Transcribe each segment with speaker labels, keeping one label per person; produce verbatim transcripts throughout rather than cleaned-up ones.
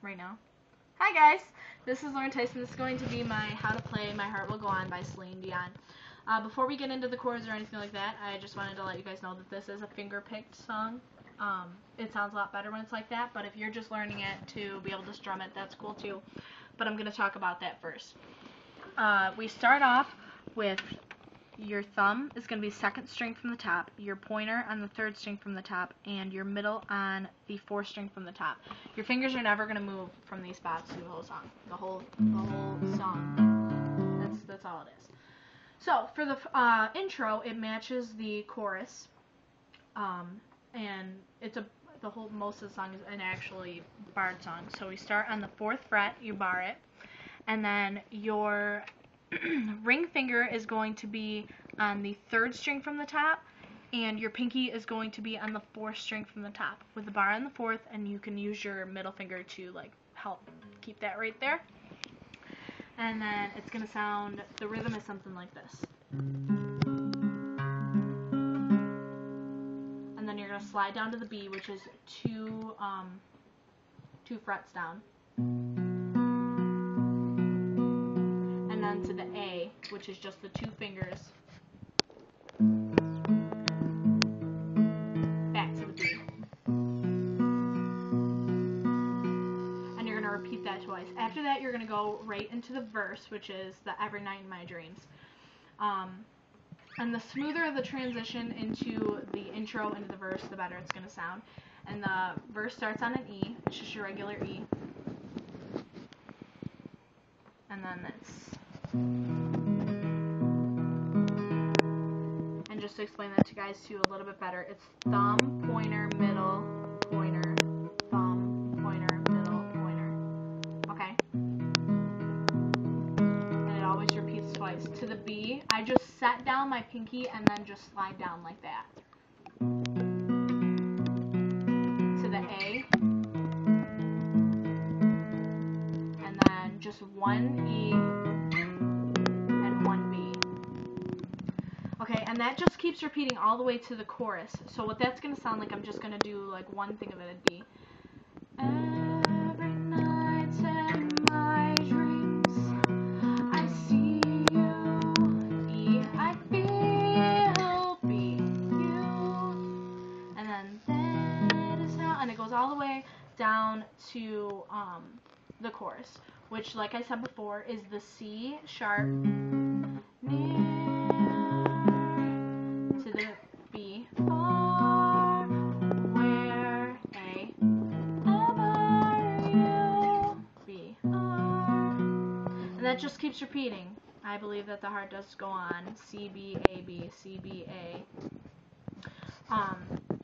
Speaker 1: right now. Hi guys, this is Lauren Tyson. This is going to be my How to Play My Heart Will Go On by Celine Dion. Uh, before we get into the chords or anything like that, I just wanted to let you guys know that this is a finger-picked song. Um, it sounds a lot better when it's like that, but if you're just learning it to be able to strum it, that's cool too. But I'm going to talk about that first. Uh, we start off with your thumb is going to be second string from the top, your pointer on the third string from the top, and your middle on the fourth string from the top. Your fingers are never going to move from these spots through the whole song. The whole, the whole song. That's that's all it is. So for the uh, intro, it matches the chorus, um, and it's a the whole most of the song is an actually barred song. So we start on the fourth fret, you bar it, and then your ring finger is going to be on the third string from the top, and your pinky is going to be on the fourth string from the top with the bar on the fourth, and you can use your middle finger to like help keep that right there. And then it's going to sound, the rhythm is something like this. And then you're going to slide down to the B, which is two, um, two frets down. To the A, which is just the two fingers, back to the B. And you're going to repeat that twice. After that, you're going to go right into the verse, which is the Every Night in My Dreams. Um, and the smoother the transition into the intro, into the verse, the better it's going to sound. And the verse starts on an E. It's just your regular E. And then it's... And just to explain that to you guys too a little bit better, it's thumb, pointer, middle, pointer, thumb, pointer, middle, pointer. Okay? And it always repeats twice. To the B, I just set down my pinky and then just slide down like that. To the A. And then just one E. Okay, and that just keeps repeating all the way to the chorus. So what that's going to sound like, I'm just going to do like one thing of it. It'd be every night in my dreams I see you, E, I feel be you, and then that is how, and it goes all the way down to um, the chorus, which like I said before is the C sharp, near, to the B, far, where, A, ever you, B, are. And that just keeps repeating. I believe that the heart does go on. C, B, A, B, C, B, A. Um,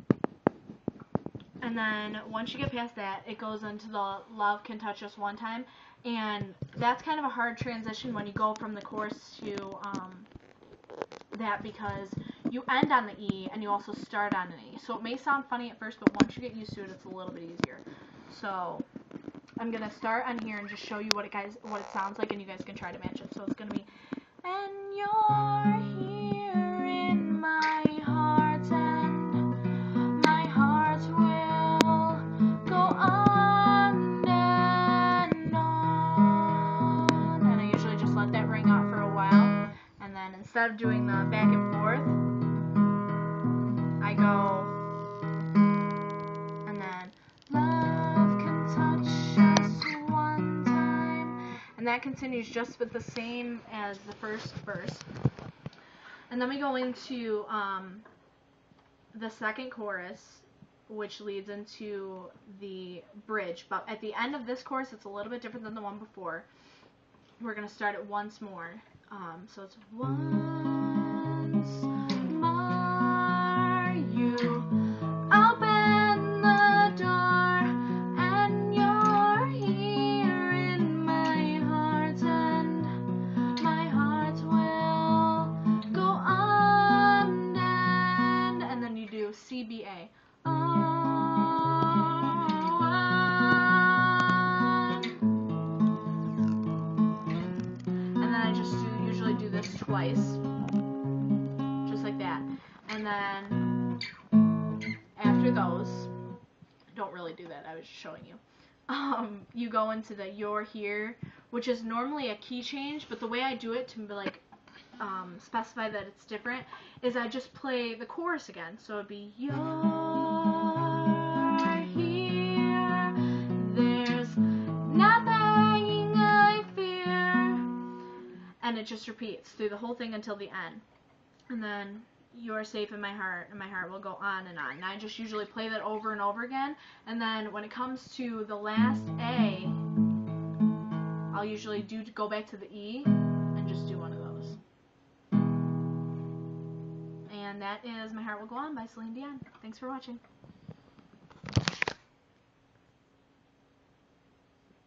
Speaker 1: and then once you get past that, it goes into the Love Can Touch Us One Time. And that's kind of a hard transition when you go from the chorus to um, that, because you end on the E and you also start on an E. So it may sound funny at first, but once you get used to it, it's a little bit easier. So I'm going to start on here and just show you what it guys what it sounds like, and you guys can try to match it. So it's going to be, and you're here in my heart, and my heart will go on and on. And I usually just let that ring out for a while. And then instead of doing the back and forth, I go, and then love can touch us one time, and that continues just with the same as the first verse. And then we go into um, the second chorus, which leads into the bridge. But at the end of this chorus, it's a little bit different than the one before. We're going to start it once more. Um, so it's once more you open the door, and you're here in my heart, and my heart will go on and, and then you do C, B, A. Twice, just like that. And then after those, don't really do that, I was just showing you. um, you go into the You're Here, which is normally a key change, but the way I do it to like um, specify that it's different is I just play the chorus again. So it'd be You're here, there's nothing I fear, and it just repeats through the whole thing until the end. And then You're safe in my heart, and my heart will go on and on. And I just usually play that over and over again. And then when it comes to the last A, I'll usually do go back to the E and just do one of those. And that is My Heart Will Go On by Celine Dion. Thanks for watching.